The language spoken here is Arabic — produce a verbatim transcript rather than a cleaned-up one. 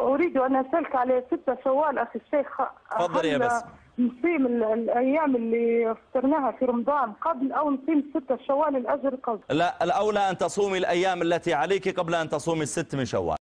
أريد أن أسألك على ستة شوال أخي الشيخ. تفضل يا بس. نصيم الأيام اللي فطرناها في رمضان قبل أو نصيم ستة شوال الأجر قبل؟ لا، الأولى أن تصومي الأيام التي عليك قبل أن تصومي الست من شوال.